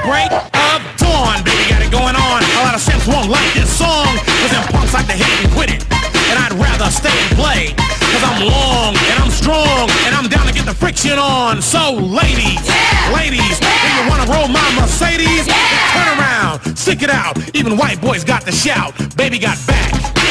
break of dawn. Baby got it going on. A lot of simps won't like this song, cause them punks like to hit and quit it. And I'd rather stay and play, cause I'm long and I'm strong and I'm down to get the friction on. So ladies, ladies, if you wanna roll my Mercedes, turn around, stick it out. Even white boys got the shout. Baby got back.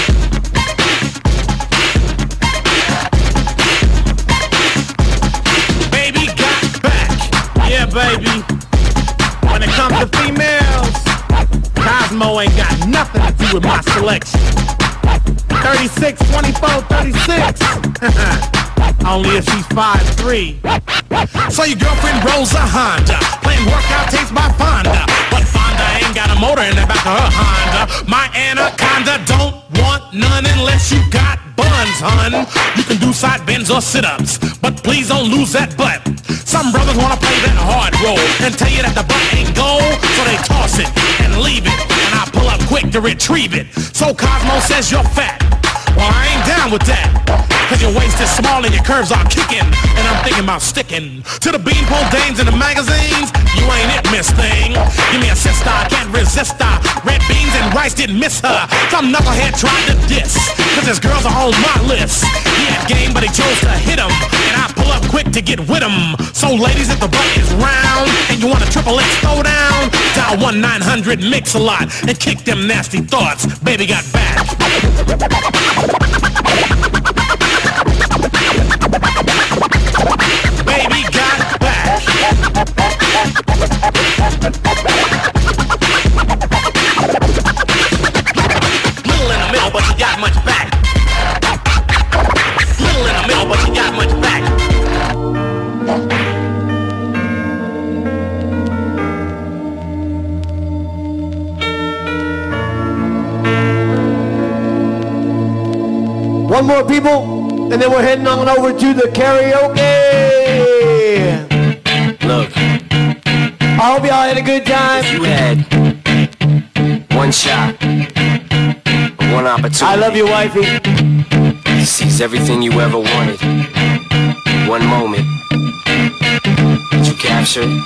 Baby got back. Yeah, baby. When it comes to females, Cosmo ain't got nothing to do with my selection. 36, 24, 36. Only if she's 5'3". So your girlfriend rolls a Honda, playing workout tapes by Fonda. But Fonda ain't got a motor in the back of her Honda. My Anaconda don't want none unless you got buns, hun. You can do side bends or sit-ups, but please don't lose that butt. Some brothers wanna play that hard role and tell you that the butt ain't gold, so they toss it and leave it, and I pull up quick to retrieve it. So Cosmo says you're fat. Well, I ain't down with that, cause your waist is small and your curves are kicking, and I'm thinking about sticking to the beanpole dames in the magazines. You ain't it, miss thing. Give me a sister, I can't resist her. Red beans and rice didn't miss her. Some knucklehead tried to diss, cause his girls are on my list. He had game, but he chose to hit him, and I pull up quick to get with him. So ladies, if the butt is round and you want a XXX throwdown, dial 1-900-MIX-A-LOT and kick them nasty thoughts. Baby got back. Baby got back. Little in the middle, but she got much back. Little in the middle, but she got much back. One more, people, and then we're heading on over to the karaoke. Look, I hope y'all had a good time. if you had one shot, one opportunity, I love you, wifey. to seize everything you ever wanted, one moment, did you capture it?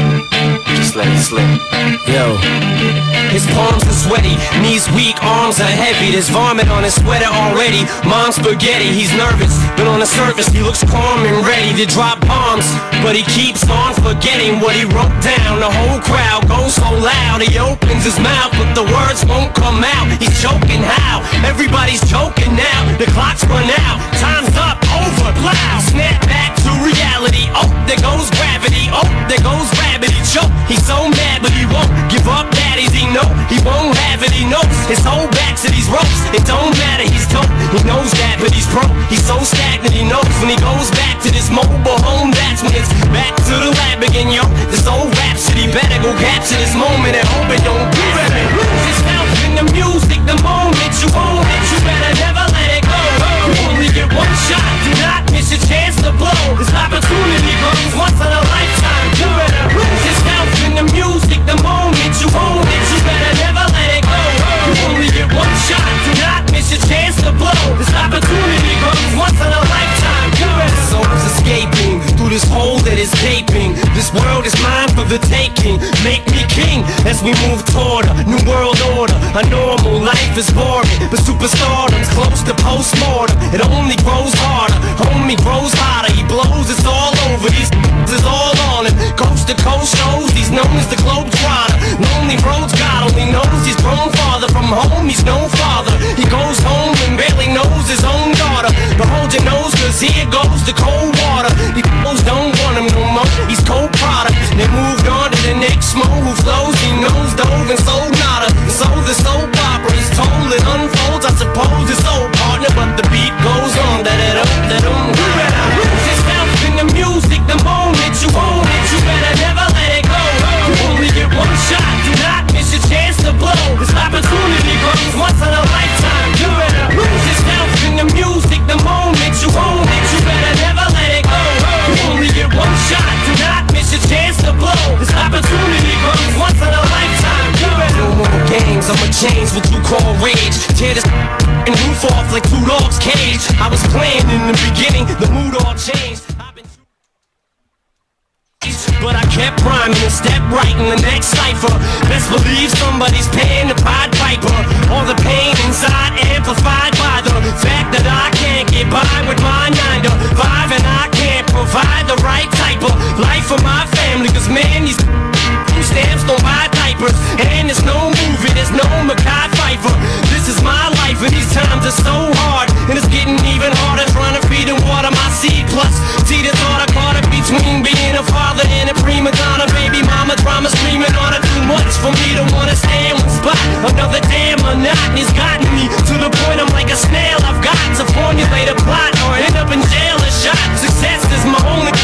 Just let it slip. Yo, his palms are sweaty, knees weak, arms are heavy. There's vomit on his sweater already. Mom's spaghetti, he's nervous, but on the surface he looks calm and ready to drop bombs. But he keeps on forgetting what he wrote down. The whole crowd goes so loud, he opens his mouth, but the words won't come out. He's choking how? Everybody's choking now. The clock's run out, time's up, over, loud. Snap back to reality. Oh, there goes gravity. Oh, there goes gravity. Choke. He's so mad, but he won't give up. Daddies, he know he won't have it. He knows his whole back to these ropes. It don't matter, he's dope. He knows that, but he's broke. He's so stagnant. He knows when he goes back to this mobile home, that's when it's back to the lab again, yo. This old rhapsody better go capture this moment and hope it don't get it. Lose yourself in the music, the moment you own it. You better never let it go. You only get one shot. Do not miss your chance to blow. This opportunity comes once in a lifetime. You better lose yourself in the music, the moment you own it. You better never let it go. You only get one shot. Do not miss your chance to blow. This opportunity comes once in a lifetime. You better. Soul's escaping through this hole that is gaping. This world is mine for the taking. Make me king as we move toward a new world order. A normal life is boring, but superstardom's close to postmortem. It only grows harder, homie grows hotter. He blows, it's all over. These is all on him. Coast to coast shows, he's known as the Globetrotter. Lonely roads, God only knows he's grown farther from home. He's no father. He goes home and barely knows his own daughter. But hold your nose, cause here goes the cold water. These fools don't want him no more. He's cold product. They moved on to the next mo who flows. He knows dove and sold nada. So the soap opera is told, it unfolds. I suppose it's old partner, but the beat goes on. Da-da-dum. You better lose yourself in the music, the moment you own it. You better never let it go. You only get one shot. Do not miss your chance to blow. This opportunity comes once in a lifetime. You better lose yourself in the music, the moment you own it. You better never let it go. You only get one shot. Do not miss your chance to blow. This opportunity comes once in a lifetime. You better. No more games, I'ma change what you call rage. Tear this and roof off like two dogs' cage. I was playing in the beginning, the mood all changed. But but I kept rhyming and stepped right in the next cipher. Best believe somebody's paying the Pied Piper. All the pain inside amplified by the fact that I can't get by with my 9 to 5, and I can't provide the right type of life for my family. Cause man, these food stamps don't buy diapers, and there's no movie, there's no Mackay Pfeiffer. This is my life, and these times are so hard, and it's getting even harder trying to feed and water my seed. Plus, see the thought I caught it between being a father and a prima donna. Baby mama drama screaming on it, too much for me to wanna stay in one spot. Another damn monotony's gotten me to the point I'm like a snail. I've got to formulate a plot or end up in jail or shot. Success is my only